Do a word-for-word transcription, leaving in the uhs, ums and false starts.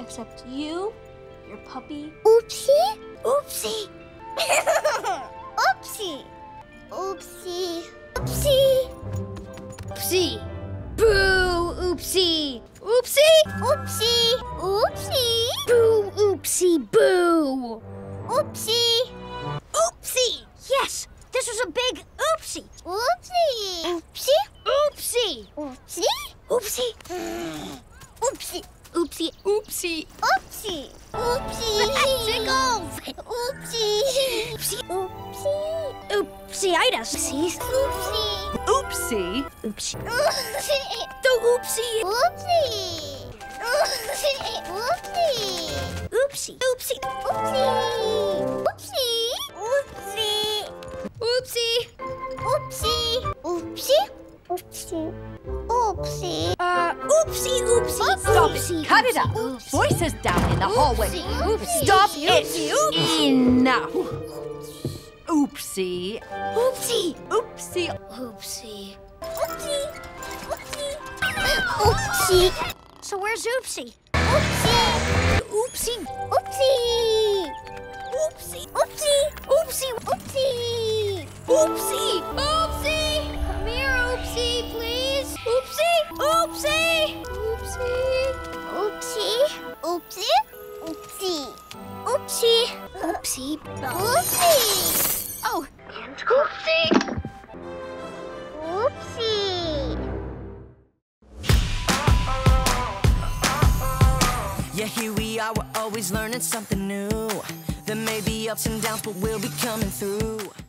Except you, your puppy. Oopsie? Oopsie. Oopsie. Oopsie. Oopsie. Oopsie. Boo, oopsie. Oopsie. Oopsie. Oopsie. Boo, oopsie, boo. Oopsie. Oopsie. Yes, this was a big oopsie. Oopsie. Oopsie. Oopsie. Oopsie. Oopsie. Oopsie. Oopsie. Oopsie. Oopsie. Oopsie. Tickles. Oopsie. Oopsie. Oopsie. Oopsie-itis. Oopsies. Oopsie. Oopsie. Oopsie. Oopsie. The oopsie. Oopsie. Oopsie. Oopsie. Oopsie. Oopsie. Oopsie. Oopsie. Oopsie. Oopsie. Oopsie. Oopsie. Oopsie. Oopsie. Uh, oopsie, oopsie. Stop oopsie, it. Cut oopsie, it out. oopsie. Voices down in the hallway. Oopsie. Stop Oopsie. it. Oopsie. Enough. Oopsie. Oopsie. Oopsie. Oopsie. Oopsie. Oopsie. Oopsie. So where's Oopsie? Oopsie. Oopsie. Oopsie. Oopsie. Oopsie. Oopsie. Oopsie. Oopsie. Oopsie. Come here, Oopsie, please. Oopsie. Oopsie. Oopsie. Oopsie. Oopsie. Oopsie. Oopsie. Oopsie. Oopsie. Oh. Oopsie. Oopsie. Yeah, here we are, we're always learning something new. There may be ups and downs, but we'll be coming through.